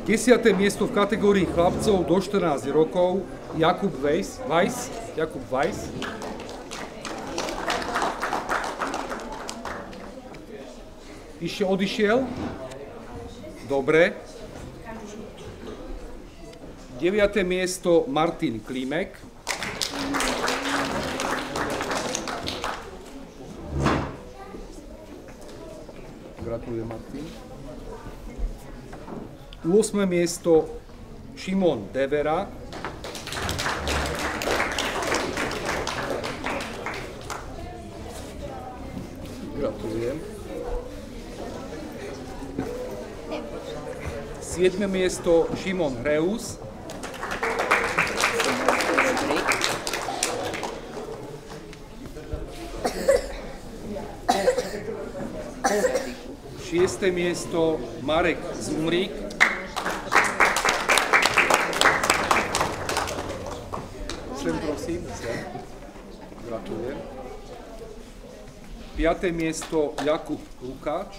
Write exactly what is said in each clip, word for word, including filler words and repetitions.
Desiate miesto v kategórii chlapcov do štrnásť rokov Jakub Weiss. Weiss. Jakub Weiss. Ešte odišiel? Dobre. Deviate miesto Martin Klimek. Gratulujem, Martin. ôsme miesto Šimon Devera. Gratulujem. siedme miesto Šimon Hreus. šieste miesto Marek Zumrík. Sem prosím, sem. Gratulujem. piate miesto Jakub Lukáč.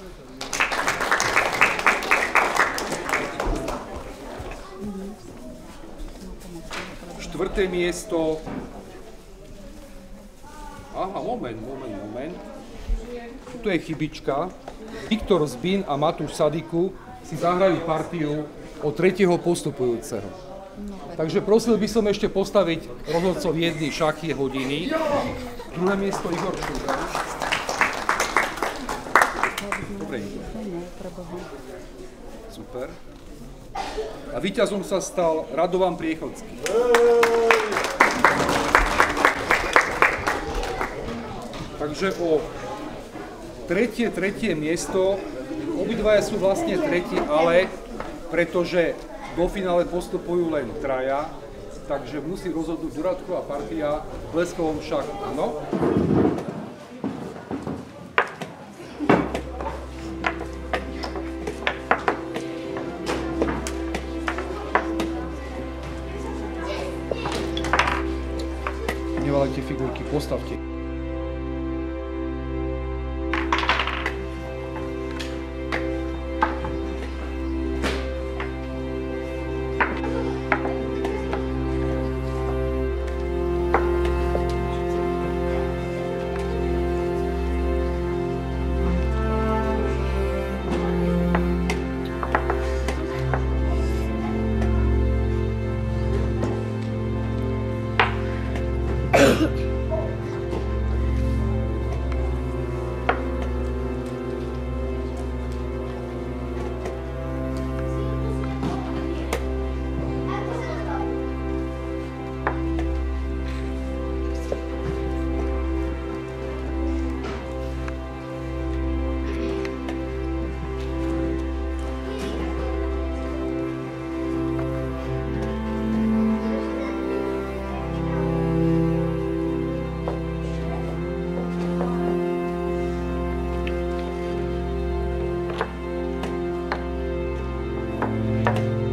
štvrté miesto... Aha, moment, moment, moment. Tu je chybička. Viktor Zbin a Matúš Sadiku si zahrajú partiu od tretieho postupujúceho. Takže prosil by som ešte postaviť rozhodcov jedny šachy hodiny. Druhé miesto Igor Šuga. Dobre, Igor. Super. A víťazom sa stal Radovan Priechodský. Takže o tretie, tretie miesto, obidvaja sú vlastne tretí, ale pretože do finále postupujú len traja, takže musí rozhodnúť dodatková partia v bleskovom šachu. Áno? Nevalajte figurky, postavte. Thank you.